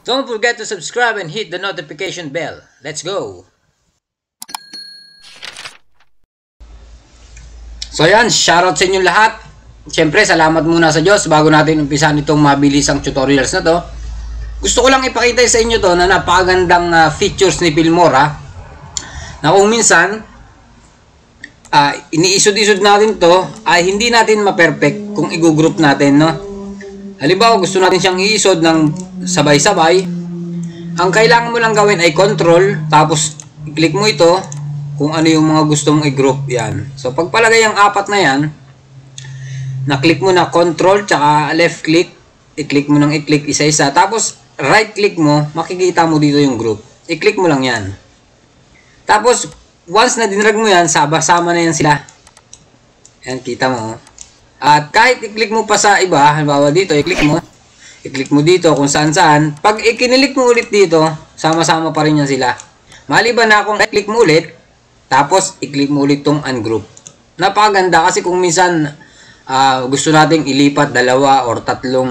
Don't forget to subscribe and hit the notification bell. Let's go! So yan, shoutout sa inyong lahat. Siyempre, salamat muna sa Diyos bago natin umpisan itong mabilisang tutorials na to. Gusto ko lang ipakita sa inyo to na napakagandang features ni Filmora na kung minsan iniisod-isod natin to ay hindi natin ma-perfect kung i-group natin, no? Halimbawa, gusto natin siyang iisod ng sabay-sabay. Ang kailangan mo lang gawin ay control, tapos i-click mo ito kung ano yung mga gusto mong i-group. Yan. So, pagpalagay ang apat na yan, na-click mo na control, tsaka left click, i-click mo ng i-click isa-isa. Tapos, right click mo, makikita mo dito yung group. I-click mo lang yan. Tapos, once na dinrag mo yan, sama na yan sila. Yan, kita mo. At kahit i-click mo pa sa iba, halimbawa dito, i-click mo dito kung saan-saan. Pag ikinilik mo ulit dito, sama-sama pa rin yan sila. Maliban na kung i-click mo ulit, tapos i-click mo ulit tong ungroup. Napakaganda kasi kung minsan gusto nating ilipat dalawa or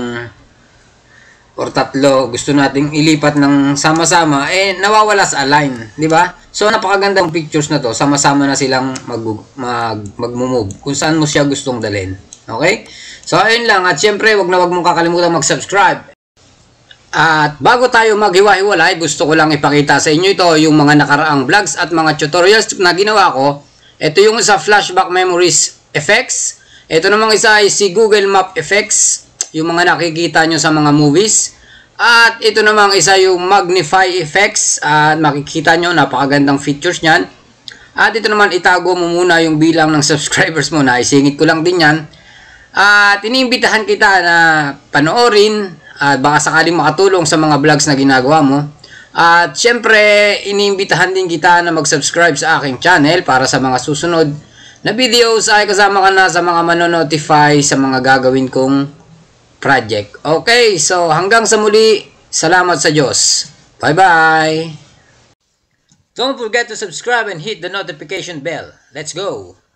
tatlo, gusto nating ilipat ng sama-sama, nawawala sa align, di ba? So, napakagandang pictures na to, sama-sama na silang mag-move kung saan mo siya gustong dalhin. Okay? So, ayun lang. At syempre, wag mong kakalimutan mag-subscribe. At bago tayo maghiwa-hiwalay, gusto ko lang ipakita sa inyo ito, yung mga nakaraang vlogs at mga tutorials na ginawa ko. Ito yung sa flashback memories effects. Ito namang isa ay si Google Map effects, yung mga nakikita nyo sa mga movies. At ito namang isa yung magnify effects. At makikita nyo, napakagandang features nyan. At ito naman, itago mo muna yung bilang ng subscribers mo na isingit ko lang din yan. At iniimbitahan kita na panoorin at baka sakaling makatulong sa mga vlogs na ginagawa mo. At syempre, iniimbitahan din kita na mag-subscribe sa aking channel para sa mga susunod na videos ay kasama ka na sa mga manonotify sa mga gagawin kong project. Okay, so hanggang sa muli, salamat sa Diyos. Bye-bye! Don't forget to subscribe and hit the notification bell. Let's go!